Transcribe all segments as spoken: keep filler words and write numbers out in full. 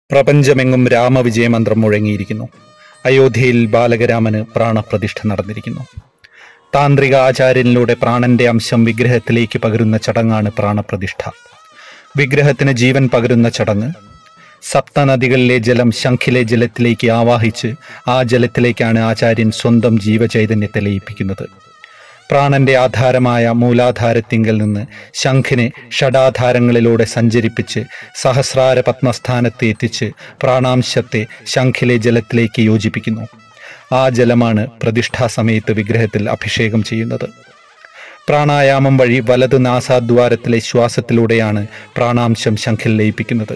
പ്രപഞ്ചമെങ്ങും രാമവിജയമന്ത്രം മുഴങ്ങിയിരിക്കുന്നു. അയോധ്യയിൽ ബാലകരാമന് പ്രാണപ്രതിഷ്ഠ നടന്നിരിക്കുന്നു. താന്ത്രിക ആചാര്യനിലൂടെ പ്രാണന്റെ അംശം വിഗ്രഹത്തിലേക്ക് പകരുന്ന ചടങ്ങാണ് പ്രാണപ്രതിഷ്ഠ. വിഗ്രഹത്തിന് ജീവൻ പകരുന്ന ചടങ്ങ്. സപ്തനദികളിലെ ജലം ശംഖിലെ ജലത്തിലേക്ക് ആവാഹിച്ച് ആ ജലത്തിലേക്കാണ് ആചാര്യൻ സ്വന്തം ജീവചൈതന്യത്തെ ലയിപ്പിക്കുന്നത്. പ്രാണന്റെ ആധാരമായ മൂലാധാരത്തിങ്കൽ നിന്ന് ശംഖിനെ ഷഡാധാരങ്ങളിലൂടെ സഞ്ചരിപ്പിച്ച് സഹസ്രാര പത്മസ്ഥാനത്ത് എത്തിച്ച് പ്രാണാംശത്തെ ശംഖിലെ ജലത്തിലേക്ക് യോജിപ്പിക്കുന്നു. ആ ജലമാണ് പ്രതിഷ്ഠാ സമയത്ത് വിഗ്രഹത്തിൽ അഭിഷേകം ചെയ്യുന്നത്. പ്രാണായാമം വഴി വലത് നാസാദ്വാരത്തിലെ ശ്വാസത്തിലൂടെയാണ് പ്രാണാംശം ശംഖിൽ ലയിപ്പിക്കുന്നത്.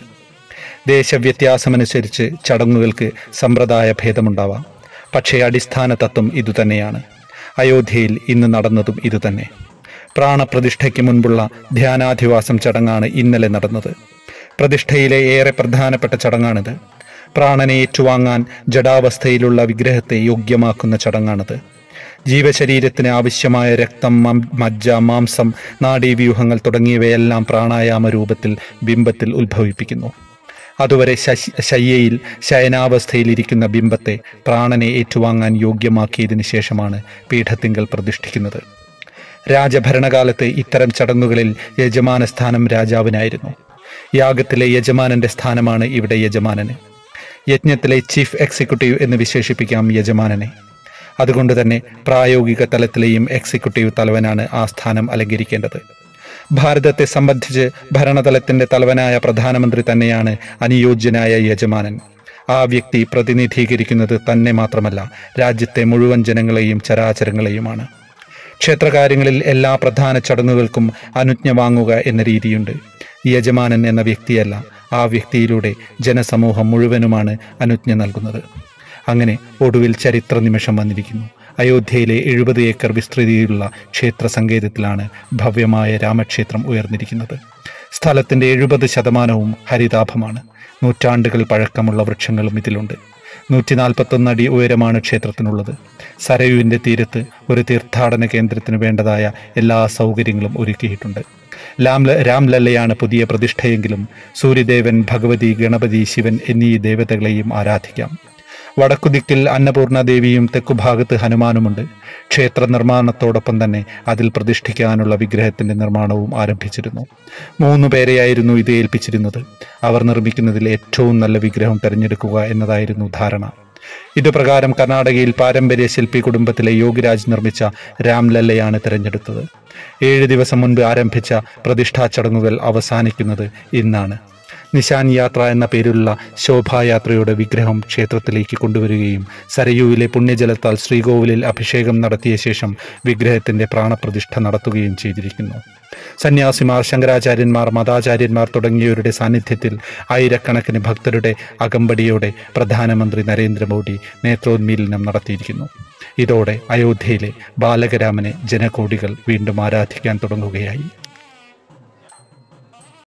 ദേശവ്യത്യാസമനുസരിച്ച് ചടങ്ങുകൾക്ക് സമ്പ്രദായ ഭേദമുണ്ടാവാം. പക്ഷേ അടിസ്ഥാന തത്വം ഇതുതന്നെയാണ്. അയോധ്യയിൽ ഇന്ന് നടന്നതും ഇതുതന്നെ. പ്രാണപ്രതിഷ്ഠയ്ക്ക് മുൻപുള്ള ധ്യാനാധിവാസം ചടങ്ങാണ് ഇന്നലെ നടന്നത്. പ്രതിഷ്ഠയിലെ ഏറെ പ്രധാനപ്പെട്ട ചടങ്ങാണിത്. പ്രാണനെ ഏറ്റുവാങ്ങാൻ ജഡാവസ്ഥയിലുള്ള വിഗ്രഹത്തെ യോഗ്യമാക്കുന്ന ചടങ്ങാണിത്. ജീവശരീരത്തിന് ആവശ്യമായ രക്തം, മജ്ജ, മാംസം, നാഡീവ്യൂഹങ്ങൾ തുടങ്ങിയവയെല്ലാം പ്രാണായാമ രൂപത്തിൽ ബിംബത്തിൽ ഉത്ഭവിപ്പിക്കുന്നു. അതുവരെ ശയ്യയിൽ ശയനാവസ്ഥയിലിരിക്കുന്ന ബിംബത്തെ പ്രാണനെ ഏറ്റുവാങ്ങാൻ യോഗ്യമാക്കിയതിനു ശേഷമാണ് പീഠത്തിങ്കൽ പ്രതിഷ്ഠിക്കുന്നത്. രാജഭരണകാലത്ത് ഇത്തരം ചടങ്ങുകളിൽ യജമാന സ്ഥാനം രാജാവിനായിരുന്നു. യാഗത്തിലെ യജമാനന്റെ സ്ഥാനമാണ് ഇവിടെ യജമാനന്. യജ്ഞത്തിലെ ചീഫ് എക്സിക്യൂട്ടീവ് എന്ന് വിശേഷിപ്പിക്കാം യജമാനനെ. അതുകൊണ്ട് തന്നെ പ്രായോഗിക തലത്തിലെയും എക്സിക്യൂട്ടീവ് തലവനാണ് ആ സ്ഥാനം അലങ്കരിക്കേണ്ടത്. ഭാരതത്തെ സംബന്ധിച്ച് ഭരണതലത്തിന്റെ തലവനായ പ്രധാനമന്ത്രി തന്നെയാണ് അനുയോജ്യനായ യജമാനൻ. ആ വ്യക്തി പ്രതിനിധീകരിക്കുന്നത് തന്നെ മാത്രമല്ല, രാജ്യത്തെ മുഴുവൻ ജനങ്ങളെയും ചരാചരങ്ങളെയുമാണ്. ക്ഷേത്രകാര്യങ്ങളിൽ എല്ലാ പ്രധാന ചടങ്ങുകൾക്കും അനുജ്ഞ വാങ്ങുക എന്ന രീതിയുണ്ട്. യജമാനൻ എന്ന വ്യക്തിയല്ല, ആ വ്യക്തിയിലൂടെ ജനസമൂഹം മുഴുവനുമാണ് അനുജ്ഞ നൽകുന്നത്. അങ്ങനെ ഒടുവിൽ ചരിത്ര നിമിഷം വന്നിരിക്കുന്നു. അയോധ്യയിലെ എഴുപത് ഏക്കർ വിസ്തൃതിയിലുള്ള ക്ഷേത്ര സങ്കേതത്തിലാണ് ഭവ്യമായ രാമക്ഷേത്രം ഉയർന്നിരിക്കുന്നത്. സ്ഥലത്തിൻ്റെ എഴുപത് ശതമാനവും ഹരിതാഭമാണ്. നൂറ്റാണ്ടുകൾ പഴക്കമുള്ള വൃക്ഷങ്ങളും ഇതിലുണ്ട്. നൂറ്റി നാൽപ്പത്തൊന്ന് അടി ഉയരമാണ് ക്ഷേത്രത്തിനുള്ളത്. സരയുവിൻ്റെ തീരത്ത് ഒരു തീർത്ഥാടന കേന്ദ്രത്തിന് വേണ്ടതായ എല്ലാ സൗകര്യങ്ങളും ഒരുക്കിയിട്ടുണ്ട്. രാം രാംലല്ലയാണ് പുതിയ പ്രതിഷ്ഠയെങ്കിലും സൂര്യദേവൻ, ഭഗവതി, ഗണപതി, ശിവൻ എന്നീ ദേവതകളെയും ആരാധിക്കാം. വടക്കുദിക്കിൽ അന്നപൂർണ ദേവിയും തെക്കുഭാഗത്ത് ഹനുമാനുമുണ്ട്. ക്ഷേത്ര നിർമ്മാണത്തോടൊപ്പം തന്നെ അതിൽ പ്രതിഷ്ഠിക്കാനുള്ള വിഗ്രഹത്തിൻ്റെ നിർമ്മാണവും ആരംഭിച്ചിരുന്നു. മൂന്നു പേരെയായിരുന്നു ഇത് ഏൽപ്പിച്ചിരുന്നത്. അവർ നിർമ്മിക്കുന്നതിൽ ഏറ്റവും നല്ല വിഗ്രഹം തിരഞ്ഞെടുക്കുക എന്നതായിരുന്നു ധാരണ. ഇതുപ്രകാരം കർണാടകയിൽ പാരമ്പര്യ ശില്പി കുടുംബത്തിലെ യോഗിരാജ് നിർമ്മിച്ച രാംലല്ലയാണ് തിരഞ്ഞെടുത്തത്. ഏഴ് ദിവസം മുൻപ് ആരംഭിച്ച പ്രതിഷ്ഠാ ചടങ്ങുകൾ അവസാനിക്കുന്നത് ഇന്നാണ്. നിശാൻ യാത്ര എന്ന പേരിലുള്ള ശോഭായാത്രയുടെ വിഗ്രഹം ക്ഷേത്രത്തിലേക്ക് കൊണ്ടുവരികയും സരയുവിലെ പുണ്യജലത്താൽ ശ്രീകോവിലിൽ അഭിഷേകം നടത്തിയ ശേഷം വിഗ്രഹത്തിൻ്റെ പ്രാണപ്രതിഷ്ഠ നടത്തുകയും ചെയ്തിരിക്കുന്നു. സന്യാസിമാർ, ശങ്കരാചാര്യന്മാർ, മതാചാര്യന്മാർ തുടങ്ങിയവരുടെ സാന്നിധ്യത്തിൽ ആയിരക്കണക്കിന് ഭക്തരുടെ അകമ്പടിയോടെ പ്രധാനമന്ത്രി നരേന്ദ്രമോദി നേത്രോന്മീലനം നടത്തിയിരിക്കുന്നു. ഇതോടെ അയോധ്യയിലെ ബാലകരാമനെ ജനകോടികൾ വീണ്ടും ആരാധിക്കാൻ തുടങ്ങുകയായി.